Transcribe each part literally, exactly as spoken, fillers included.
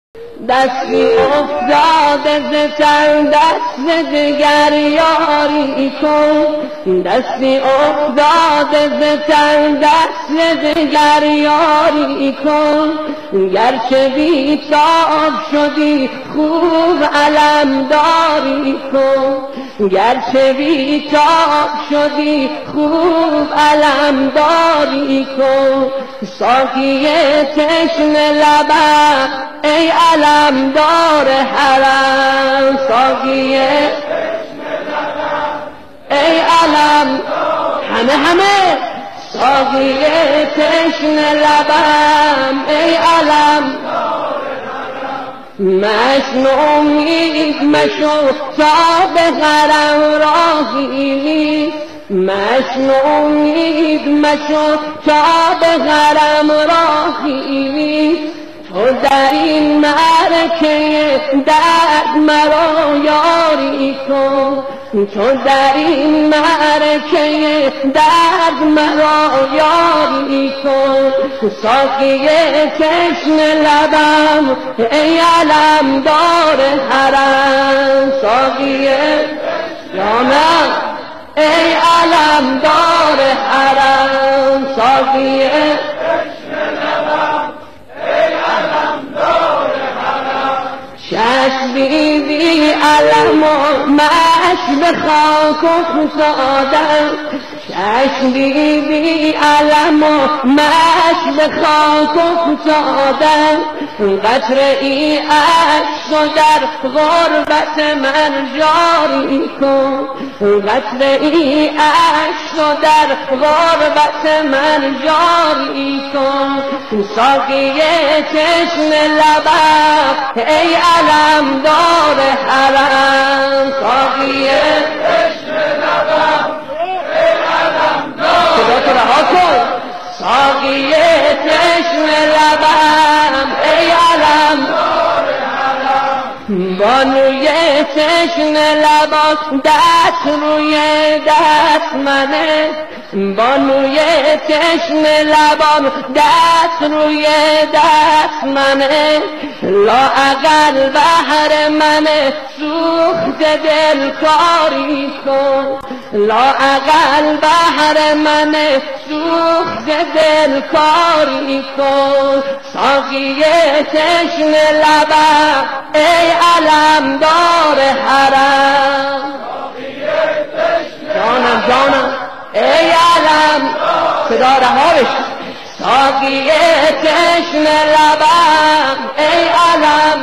دستی افتاده ز تن دست دگر یاری کن، دستی افتاده ز تن دست دگر یاری کن. گرچه بیتاب شدی خوب علمداری کن، گرچه بیتاب شدی خوب علمداری کن. ساقی تشنه لبم ای علمدار حرم، ساقی ای علم همه همه ساقی تشنه لبم ای علم. مشن امید مشو تا به حرم راهی نیست، مشن امید مشو تا به حرم راهی نیست. تو در این معرکه درد مرا یاری کن، تو در این معرکه درد مرا یاری کن. ساقی تشنه لبم ای علمدار حرم، ساقی جانم ای علمدار حرم، ساقی چشم دیدی علم و مشک به خاک افتادم، چشم دیدی علم و مشک به خاک افتادم. قطره ای عشق و در غربت من جاری کن، قطره ای عشق و در غربت من جاری کن. ساقی تشنه لبم ای علمدار حرم، ساقی تشنه لبم ای علمدار، صدا تو رها کن. ساقی تشنه لبم ای علمدار حرم، بانوی تشنه لبان دست روی دست منه، بانوی تشنه لبان دست روی دست منه. لااقل بهر منه سوخت دل کاری کن، لااقل بهر منه سوخت دل کاری کن. ساقی تشنه لبم ای علمدار حرم، جانم جانم ای علم صدا رها بشه. ساقی تشنه لبم ای علم،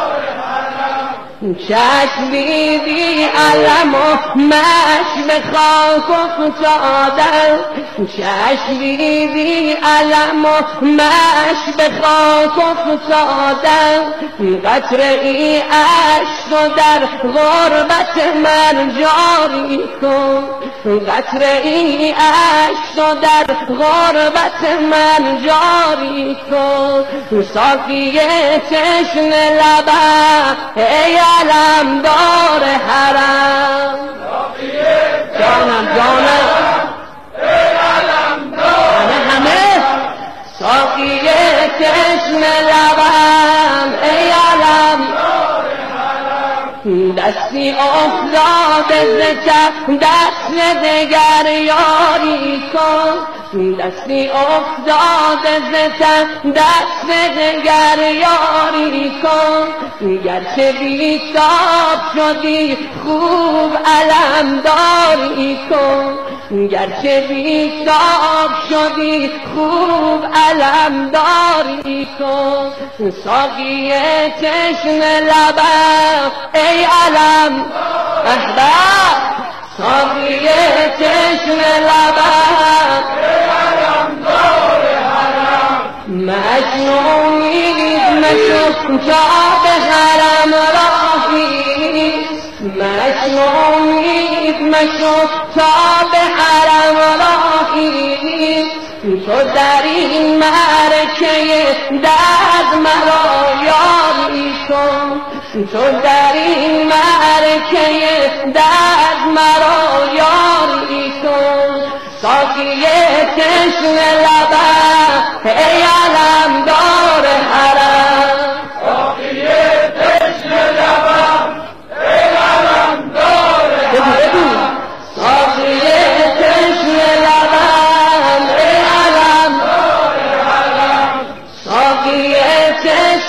چشم دیدی علم و مشک به خاک افتادم، چشم دیدی علم و مشک به خاک افتادم. قطره ای عشق و در غربت من جاری کن، قطره ای عشق و در غربت من جاری کن. ساقی تشنه لبم ای علمدار حرم، جانم جانم ای علمدار همه همه. ساقی تشنه لبم ای علمدار حرم، دستی افتاده ز کف دست دگر یاری کن، دستی افتاده ز تن دست دگر یاری کن. گرچه بیتاب شدی خوب علمداری کن، گرچه بیتاب شدی خوب علمداری کن. ساقی تشنه لبم ای علم احباب، ساقی تشنه لبم ای علمدار حرم، مشن امید مشو تا به حرم راهی، مشن امید مشو تا به حرم راهی. تو در این معرکه درد مرا یاری کن، تو در این معرکه درد مرا یاری کن. ساقی تشنه لبم ای علمدار حرم، ساقی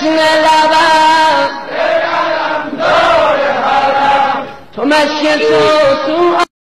جشن لبم تو مشک تو تو